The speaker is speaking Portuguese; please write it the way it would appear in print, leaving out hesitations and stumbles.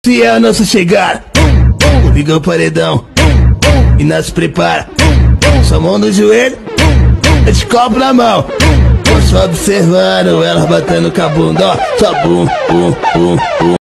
Se é o nosso chegar, liga o paredão e nós se prepara. Sua mão no joelho, de copo na mão. Eu só observando elas batendo com a bunda, ó. Só bum, bum, bum, bum.